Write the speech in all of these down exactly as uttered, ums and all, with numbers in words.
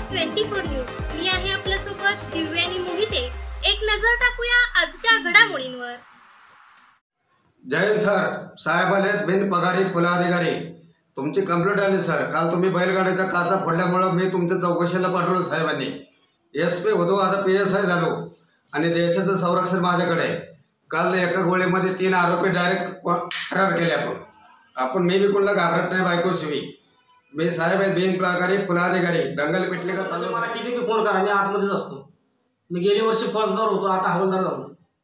Twenty four news. मी आहे आपल्यासोबत दिव्या आणि मोहिते. एक नजर टाकूया आजच्या घडामोडींवर. जय हिंद सर. साहेब आलेत बिन पगारी फुलाधिकारी. तुमची कंप्लेंट आली सर. काल तुम्ही बैलगाड्याचा काचा फोडल्यामुळे मी तुमच्या चौकशीला पाठवलं साहेबांनी. एस पी होतो, आता पी एस आय झालो आणि देशाचं संरक्षण माझ्याकडे आहे. काल एका गोळीमध्ये तीन आरोपी डायरेक्ट फरार केले. आपण आपण मी बी कोणाला घाबरत नाही. बायको शिवी मी साहेब आहे बिन पगारी फुलाधिकारी. दंगल पेटले का चालू. मला किती बी फोन करा, मी आतमध्येच असतो. मी गेली वर्षी फौजदार होतो, आता हवालदार झालो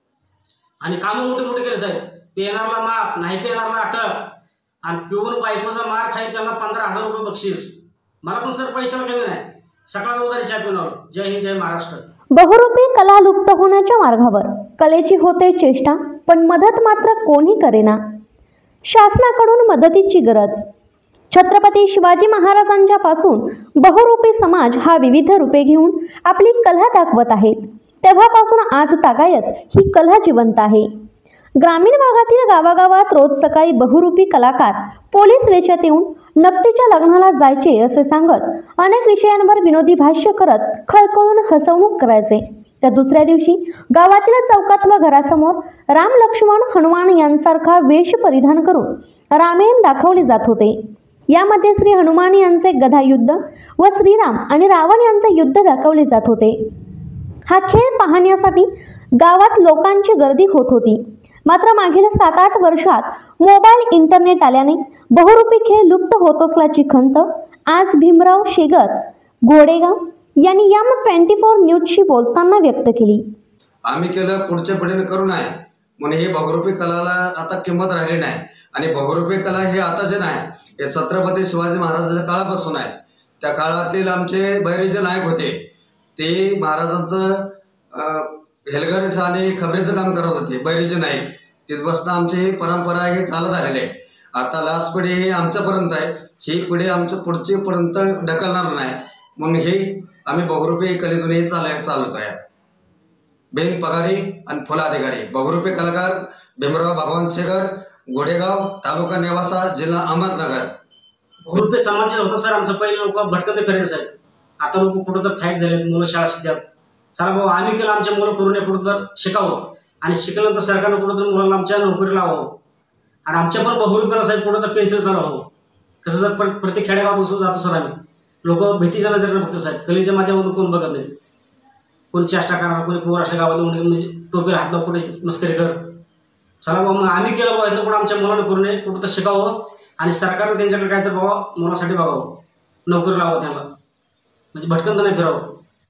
आणि कामं मोठे मोठे केले साहेब. पेनारला माफ नाही, पेनारला अटक आणि पिऊन बायकोचा मार खाई त्याला पंधरा हजार रुपये बक्षीस. मला पण सर पैशाला कमी नाही. सकाळ उदारी चहा पिऊन. जय हिंद, जय महाराष्ट्र. बहुरूपी कला लुप्त होण्याच्या मार्गावर. कलेची होते चेष्टा, पण मदत मात्र कोणी करेना. शासनाकडून मदतीची गरज. छत्रपती शिवाजी महाराजांच्या पासून बहुरूपी समाज हा विविध रूपे घेऊन आपली कला दाखवत आहे. तेव्हापासून आज तागायत ही कला जिवंत आहे. ग्रामीण भागातील गावागावात रोज सकाळी बहुरूपी कलाकार पोलीस वेशात येऊन नक्तीच्या लग्नाला जायचे असे सांगत अनेक विषयांवर विनोदी भाष्य करत खळखळून हसवणूक करायचे. त्या दुसऱ्या दिवशी गावातील चौकात व घरासमोर राम लक्ष्मण हनुमान यांसारखा वेश परिधान करून रामायण दाखवले जात होते. यामध्ये श्री हनुमान यांचे गदा युद्ध व श्रीराम आणि रावण यांचे युद्ध दाखवले जात होते. हा खेळ पाहण्यासाठी गावात लोकांची गर्दी होत होती. मात्र मागील सात आठ वर्षात मोबाईल इंटरनेट आल्याने बहुरूपी खेळ लुप्त होत असल्याची खंत आज भीमराव शेगर गोडेगाव यांनी एम ट्वेंटी फोर न्यूजशी बोलताना व्यक्त केली. आम्ही केलं, पुढच्या पिढीने करू नये म्हणून हे बहुरूपी कलाला आता किंमत राहिली नाही. आणि बहुरूपी कला हे आताचे नाही, हे छत्रपती शिवाजी महाराजांच्या काळापासून आहे. त्या काळातील आमचे बैरीचे नायक होते, ते महाराजांचं हेलगरीचं आणि खबरीचं काम करत होते. बैरीचे नायक तिथपासून आमची ही परंपरा हे चालत आलेली आहे. आता लास्ट पिढी हे आमच्यापर्यंत आहे. ही पिढी आमच्या पुढची पर्यंत ढकलणार नाही म्हणून हे आम्ही बहुरूपी कलेतून हे चालाय चालवत आहे. बिन पगारी आणि फुलाधिकारी बहुरूपी कलाकार भीमराव भगवान शेगर गोडेगाव, तालुका नेवासा, जिल्हा अहमदनगर. बहुरूपी समाज होता सर आमचं. पहिले लोक भटकंत फिरायचे साहेब. आता लोक कुठं तर थाईट झालेत, मुलं शाळा शिकतात. चला भाऊ आम्ही केलं, आमच्या मुलं करून कुठं तर शिकावं आणि शिकल्यानंतर सरकारनं कुठं तर मुलांना आमच्या नोकरी लावावं आणि आमच्या पण बहुरूपीला साहेब कुठं तर पेन्शन चालवावं. कसं सर प्रत्येक प्रत्येक खेडेगावात जातो सर आम्ही. लोक भीतीच्या नजरेनं बघतात साहेब. कलेच्या माध्यमातून कोण बघत नाही. कोणी चेष्टा करणार, कोणी पोर अशा गावात म्हणजे टोपीला हात लावून कुठे मस्करी कर. चला बाबा मग आम्ही केलं बाबा, इथं कुठं आमच्या मुलांना करू नये, कुठं तर शिकावं आणि सरकारनं त्यांच्याकडे काय तर बाबा मुलासाठी बघावं, नोकरी लावावं त्यांना, म्हणजे भटकंत नाही फिरावं.